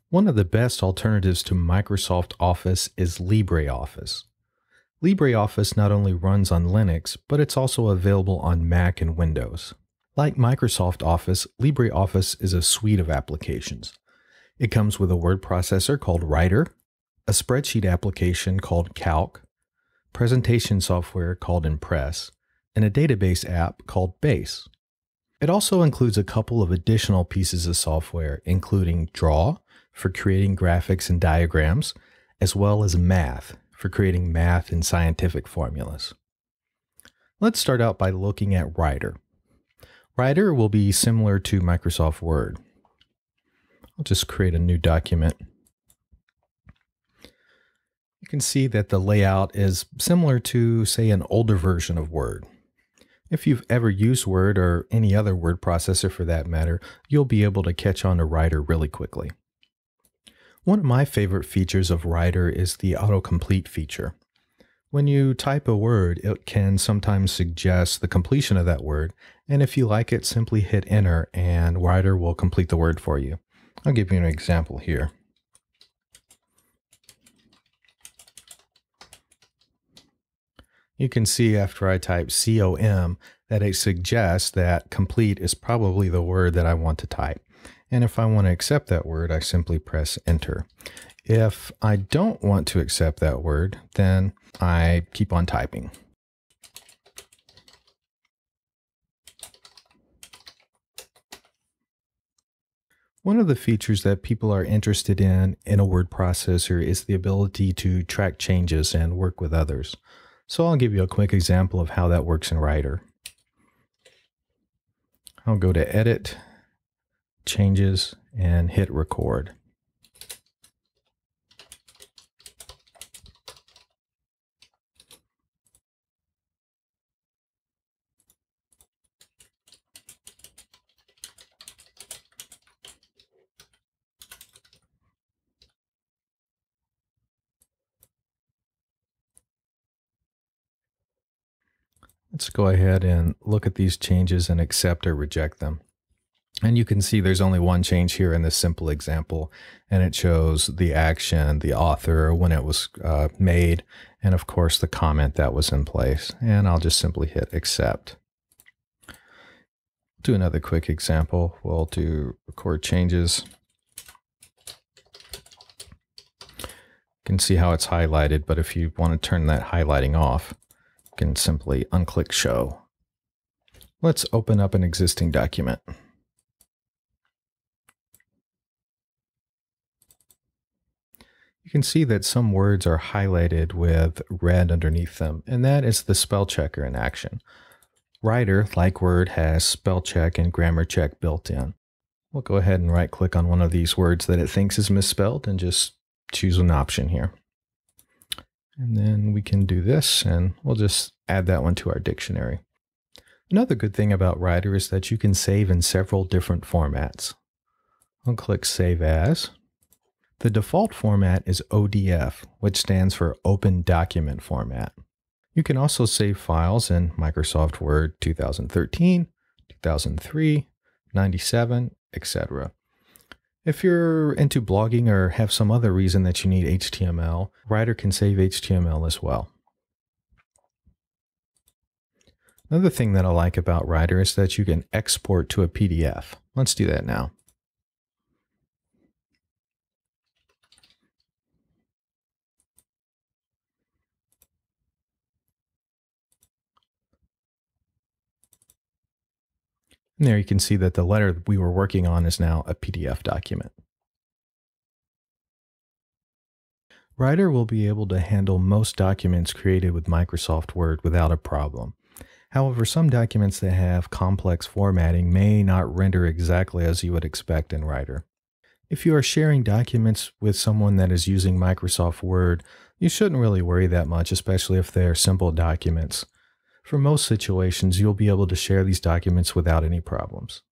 One of the best alternatives to Microsoft Office is LibreOffice. LibreOffice not only runs on Linux, but it's also available on Mac and Windows. Like Microsoft Office, LibreOffice is a suite of applications. It comes with a word processor called Writer, a spreadsheet application called Calc, presentation software called Impress, and a database app called Base. It also includes a couple of additional pieces of software, including Draw for creating graphics and diagrams, as well as Math for creating math and scientific formulas. Let's start out by looking at Writer. Writer will be similar to Microsoft Word. I'll just create a new document. You can see that the layout is similar to, say, an older version of Word. If you've ever used Word or any other word processor for that matter, you'll be able to catch on to Writer really quickly. One of my favorite features of Writer is the Autocomplete feature. When you type a word, it can sometimes suggest the completion of that word, and if you like it, simply hit Enter and Writer will complete the word for you. I'll give you an example here. You can see after I type COM that it suggests that complete is probably the word that I want to type. And if I want to accept that word, I simply press Enter. If I don't want to accept that word, then I keep on typing. One of the features that people are interested in a word processor is the ability to track changes and work with others. So I'll give you a quick example of how that works in Writer. I'll go to Edit, Changes, and hit Record. Let's go ahead and look at these changes and accept or reject them. And you can see there's only one change here in this simple example, and it shows the action, the author, when it was made, and of course the comment that was in place. And I'll just simply hit accept. Do another quick example. We'll do record changes. You can see how it's highlighted, but if you want to turn that highlighting off, you can simply unclick show. Let's open up an existing document. You can see that some words are highlighted with red underneath them, and that is the spell checker in action. Writer, like Word, has spell check and grammar check built in. We'll go ahead and right click on one of these words that it thinks is misspelled and just choose an option here. And then we can do this, and we'll just add that one to our dictionary. Another good thing about Writer is that you can save in several different formats. I'll click Save As. The default format is ODF, which stands for Open Document Format. You can also save files in Microsoft Word 2013, 2003, 97, etc. If you're into blogging or have some other reason that you need HTML, Writer can save HTML as well. Another thing that I like about Writer is that you can export to a PDF. Let's do that now. And there you can see that the letter that we were working on is now a PDF document. Writer will be able to handle most documents created with Microsoft Word without a problem. However, some documents that have complex formatting may not render exactly as you would expect in Writer. If you are sharing documents with someone that is using Microsoft Word, you shouldn't really worry that much, especially if they're simple documents. For most situations, you'll be able to share these documents without any problems.